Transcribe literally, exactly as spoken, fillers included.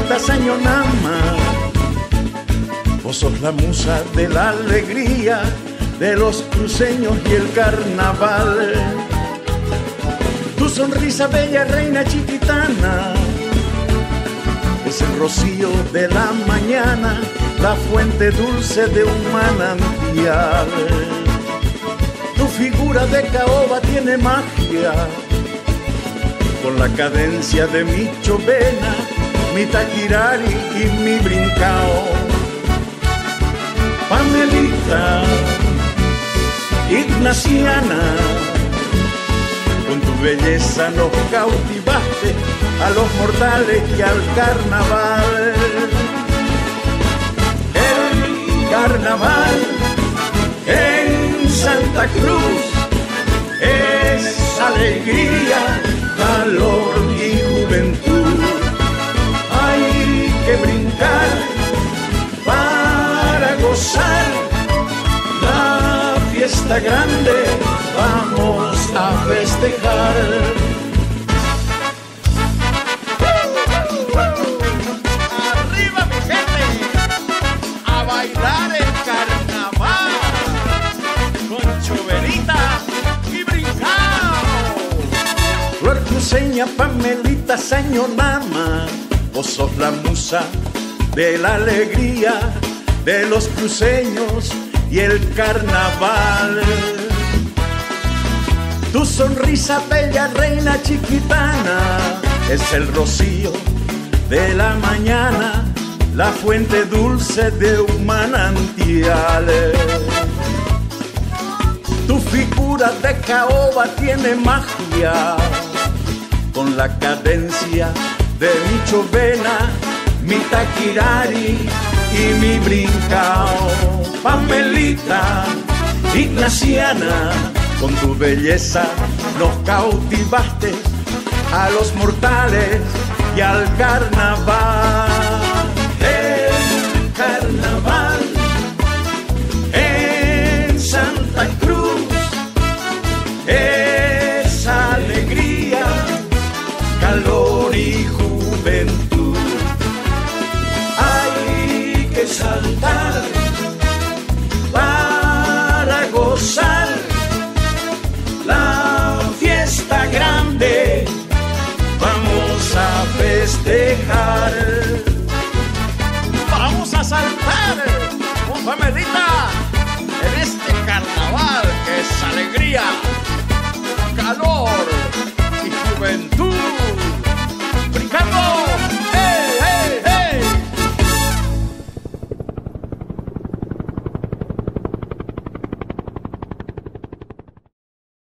Pamelita Sañonama, vos sos la musa de la alegría de los cruceños y el carnaval. Tu sonrisa bella reina chiquitana es el rocío de la mañana, la fuente dulce de un manantial. Tu figura de caoba tiene magia, con la cadencia de mi chovena, mi taquirari y mi brincao. Pamelita ignaciana, con tu belleza nos cautivaste a los mortales y al carnaval. El carnaval en Santa Cruz es alegría, calor y juventud. Hay que brincar para gozar la fiesta grande, vamos a festejar. ¡Arriba mi gente! ¡A bailar el carnaval! Con choverita y brincao. Flor cruceña, Pamelita Sañonama, vos sos la musa de la alegría de los cruceños y el carnaval. Tu sonrisa bella reina chiquitana es el rocío de la mañana, la fuente dulce de un manantial. Tu figura de caoba tiene magia, con la cadencia de mi chovena, mi taquirari y mi brincao. Pamelita ignaciana, con tu belleza nos cautivaste a los mortales y al carnaval. El carnaval en Santa Cruz es alegría, calor y juventud. Hay que saltar para gozar la fiesta grande, vamos a festejar. ¡Vamos a saltar! ¡Con Pamelita!